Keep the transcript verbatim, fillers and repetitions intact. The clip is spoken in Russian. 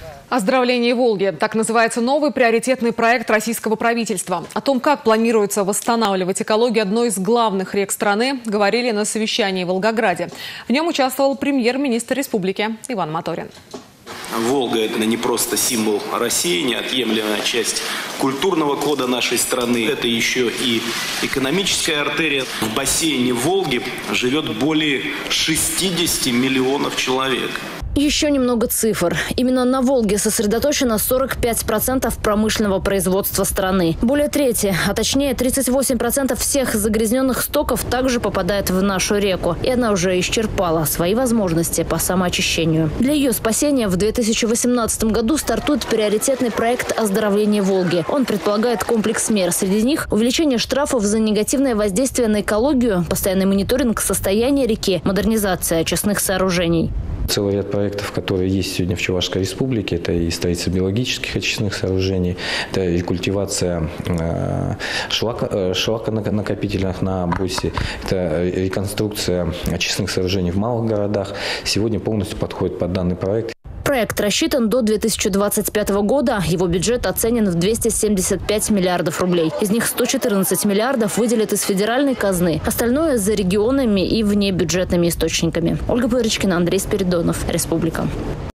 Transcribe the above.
Оздоровление Волги. Так называется новый приоритетный проект российского правительства. О том, как планируется восстанавливать экологию одной из главных рек страны, говорили на совещании в Волгограде. В нем участвовал премьер-министр республики Иван Моторин. Волга – это не просто символ России, неотъемлемая часть культурного кода нашей страны. Это еще и экономическая артерия. В бассейне Волги живет более шестидесяти миллионов человек. Еще немного цифр. Именно на Волге сосредоточено сорок пять процентов промышленного производства страны. Более трети, а точнее тридцать восемь процентов всех загрязненных стоков также попадает в нашу реку. И она уже исчерпала свои возможности по самоочищению. Для ее спасения в две тысячи восемнадцатом году стартует приоритетный проект оздоровления Волги. Он предполагает комплекс мер. Среди них увеличение штрафов за негативное воздействие на экологию, постоянный мониторинг состояния реки, модернизация очистных сооружений. Целый ряд проектов, которые есть сегодня в Чувашской республике, это и строительство биологических очистных сооружений, это и культивация шлака, шлаконакопительных на Бусе, это реконструкция очистных сооружений в малых городах. Сегодня полностью подходит под данный проект. Проект рассчитан до две тысячи двадцать пятого года. Его бюджет оценен в двести семьдесят пять миллиардов рублей. Из них сто четырнадцать миллиардов выделят из федеральной казны. Остальное за регионами и внебюджетными источниками. Ольга Пырочкина, Андрей Спиридонов. Республика.